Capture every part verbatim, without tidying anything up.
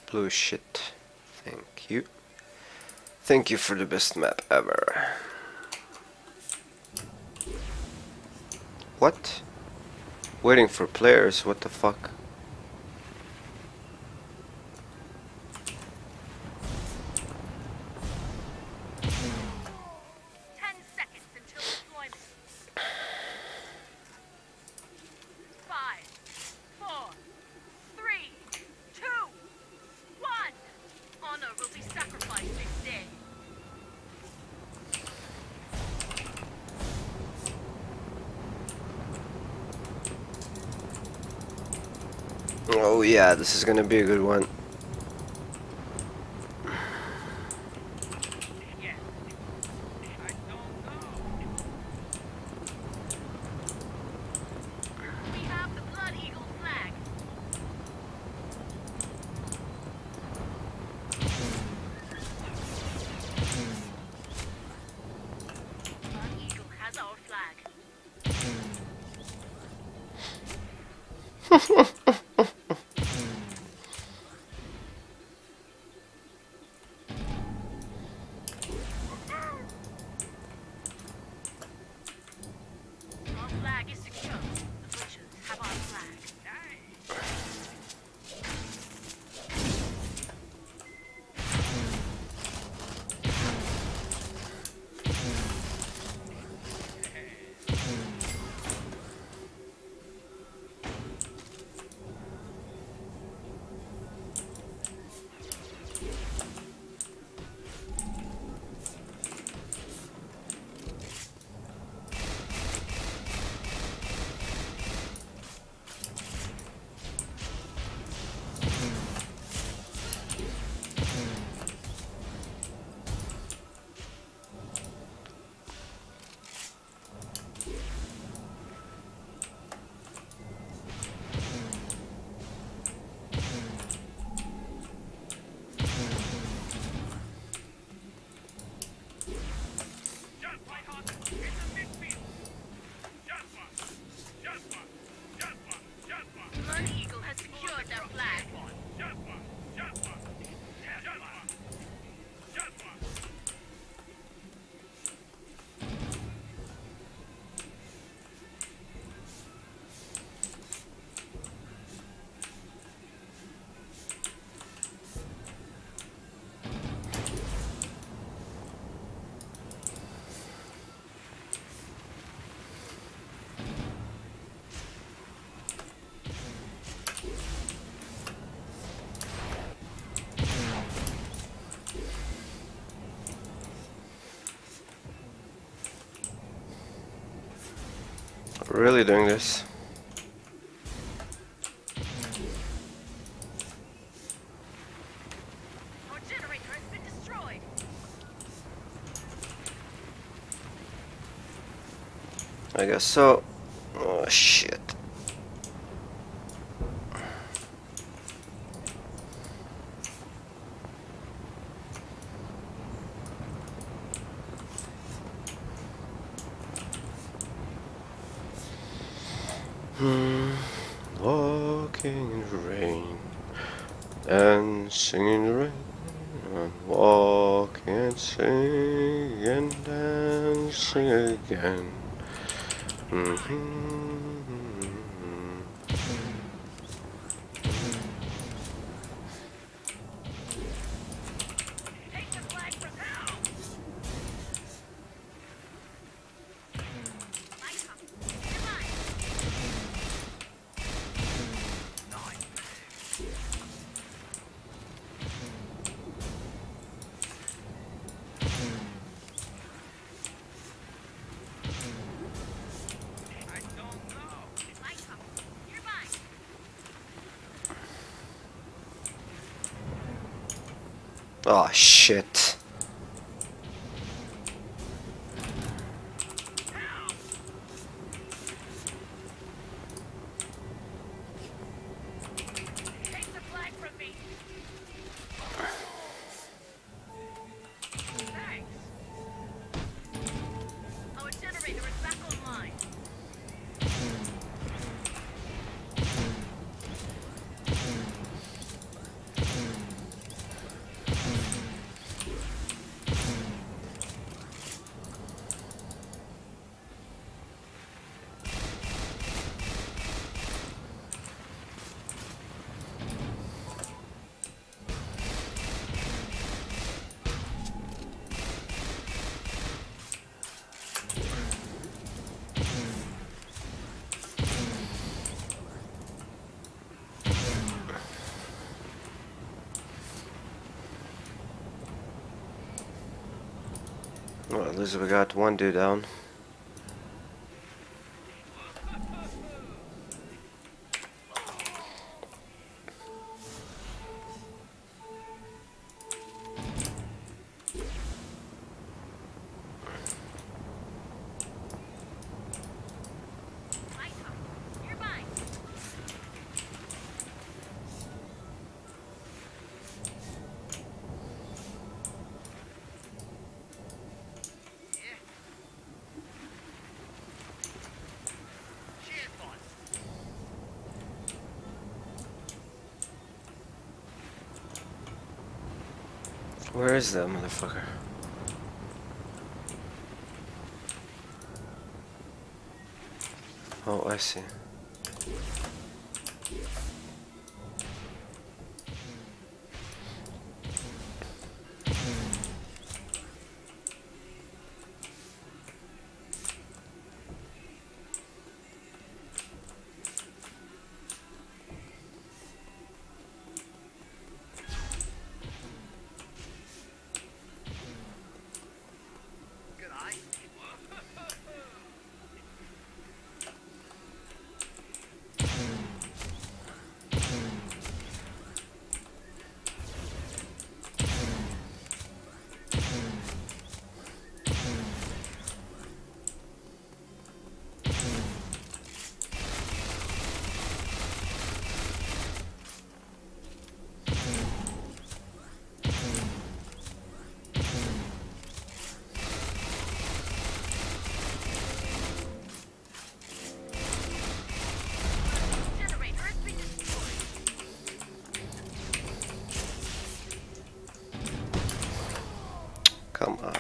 Blue shit. Thank you. Thank you for the best map ever. What? Waiting for players, what the fuck? Ten seconds until deployment. Five, four, three, two, one. Honor will be sacrificed this day. Oh yeah, this is gonna be a good one. We have the Blood Eagle flag. Blood Eagle has our flag. Our flag is secure. The butchers have our flag. Blood Eagle has secured their flag. Really doing this? Our generator has been destroyed. I guess so. Oh shit. Hmm. Walking in the rain, dancing in the rain, and walking and sing and dancing again. Mm-hmm. Take the flag from now. Light up. You're mine. Light up. You're mine. Oh shit. Take the flag from me. Thanks. Our generator is back online. Well, at least we got one dude down. Where is that motherfucker? Oh, I see. Come on.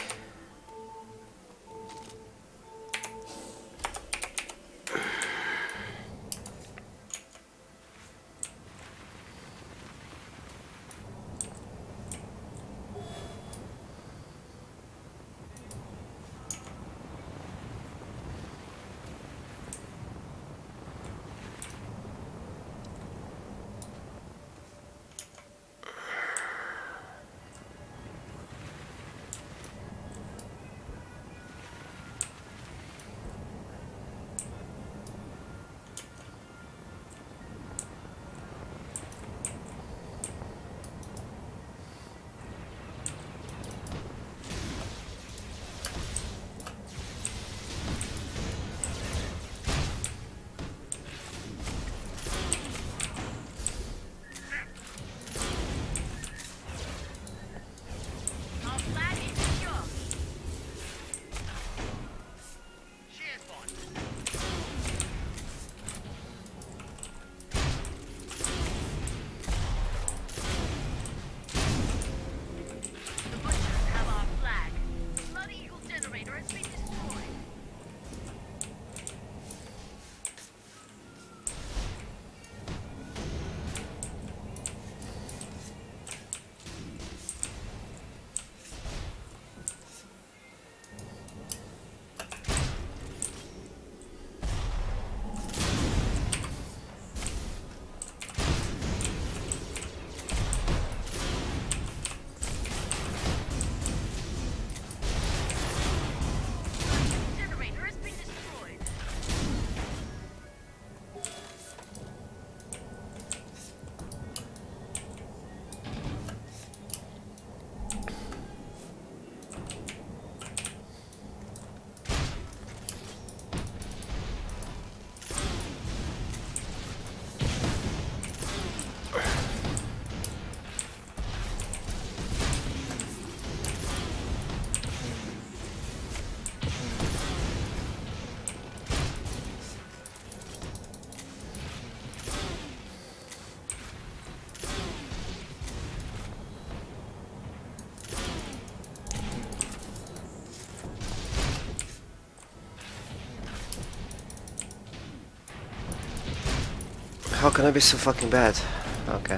How can I be so fucking bad? Okay.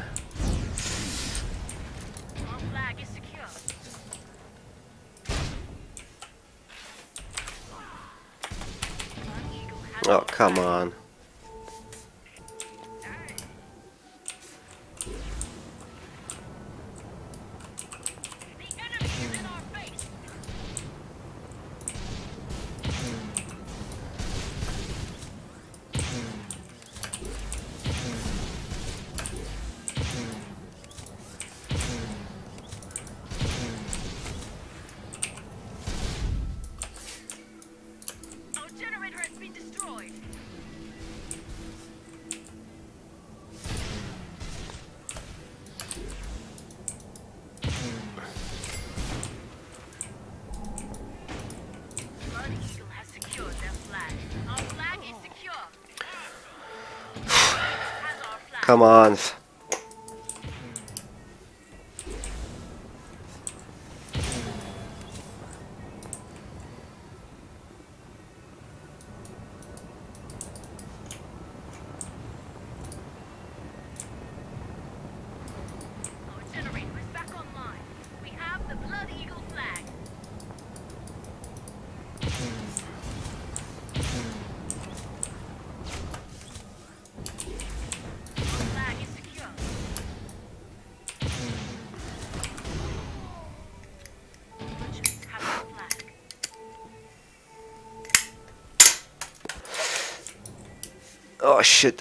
Our flag is secure. One eagle has Oh, our come flag. on. The enemy is in our base. Come on. Our generator is back online. We have the Blood Eagle flag. Our flag is secure. Butchers have our flag. Oh shit.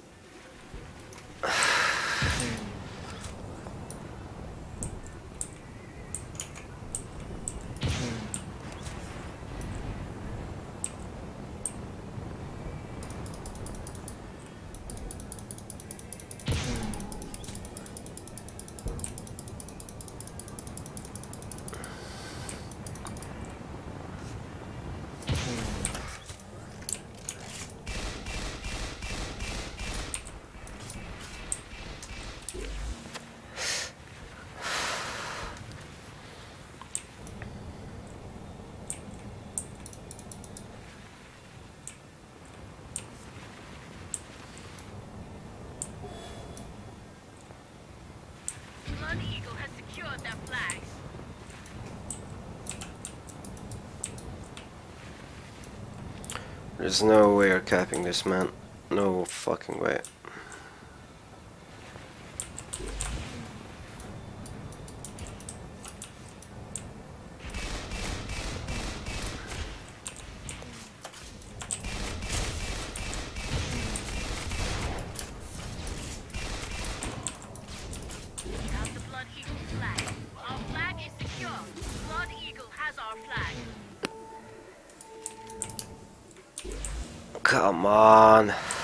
Blood Eagle has secured their flags. There's no way you're capping this, man. No fucking way. We have the Blood Eagle flag. Our flag is secure. Blood Eagle has our flag. Come on.